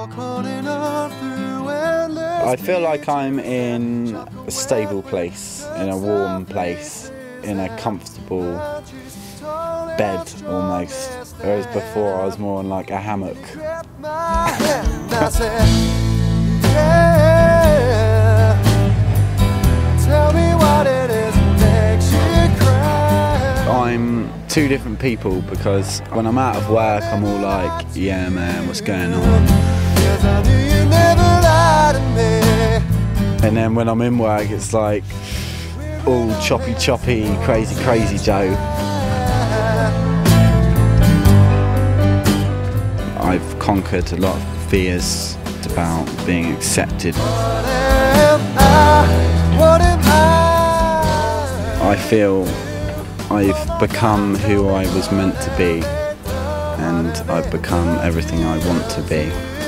I feel like I'm in a stable place, in a warm place, in a comfortable bed almost, whereas before I was more in like a hammock. I'm two different people because when I'm out of work I'm all like, yeah man, what's going on? And then when I'm in work it's like all choppy, crazy Joe. I've conquered a lot of fears about being accepted. I feel I've become who I was meant to be, and I've become everything I want to be.